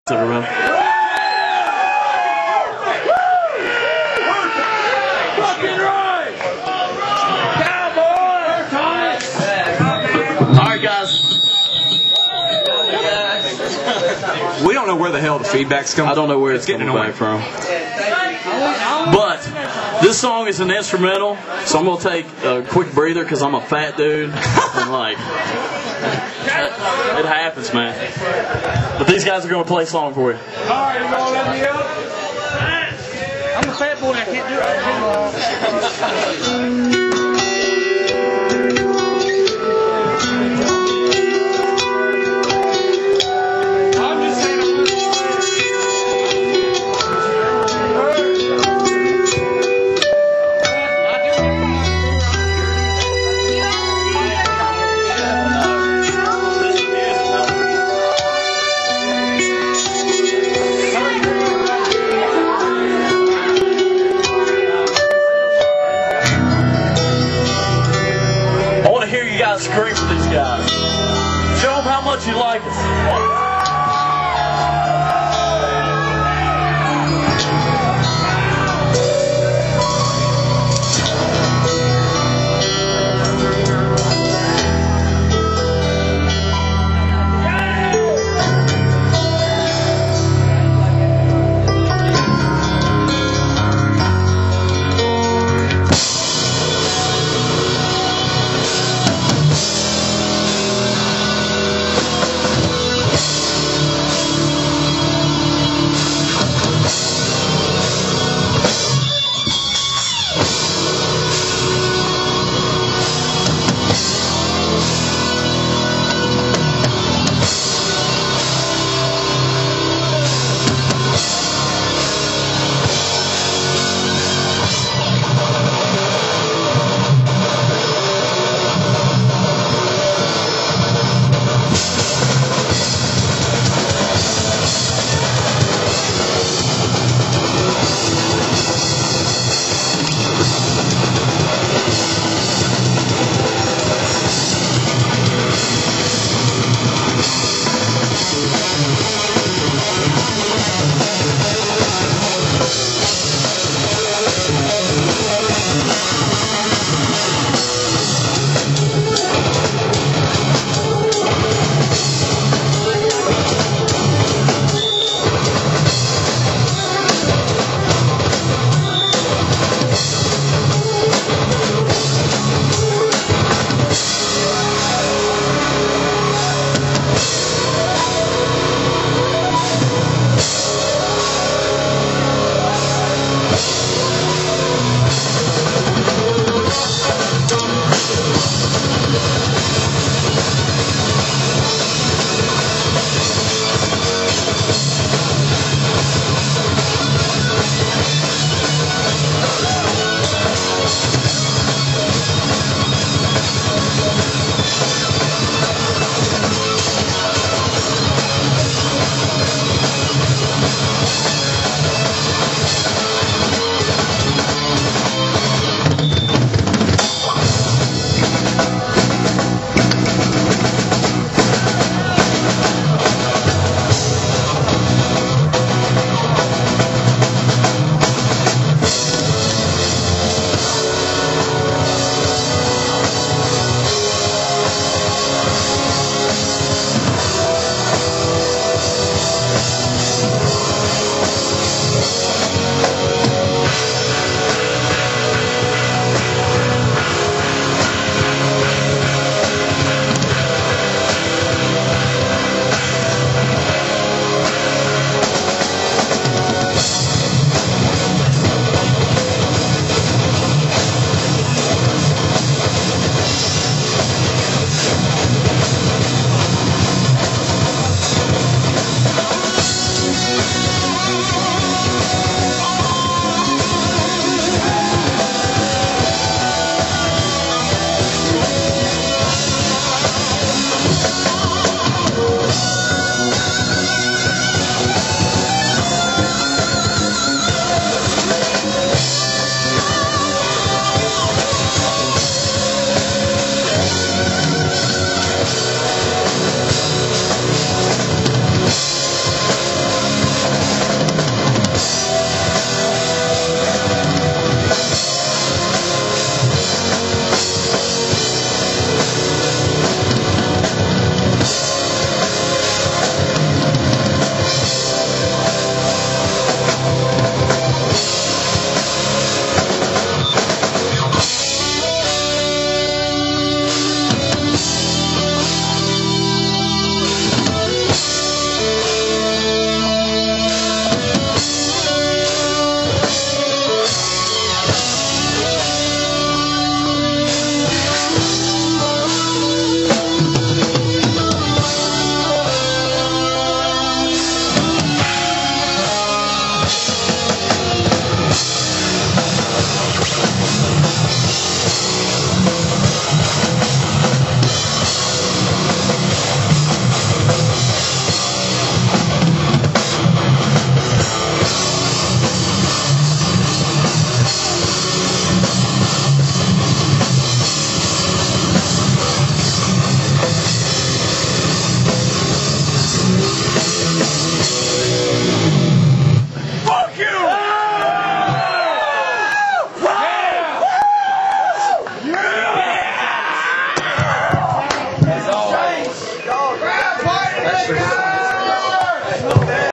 Everyone. Alright guys. We don't know where the hell the feedback's coming from. I don't know where it's getting back from. But this song is an instrumental, so I'm going to take a quick breather because I'm a fat dude. And like, it happens, man. But these guys are going to play a song for you. Alright, you gonna let me up? I'm a fat boy, I can't do it. Scream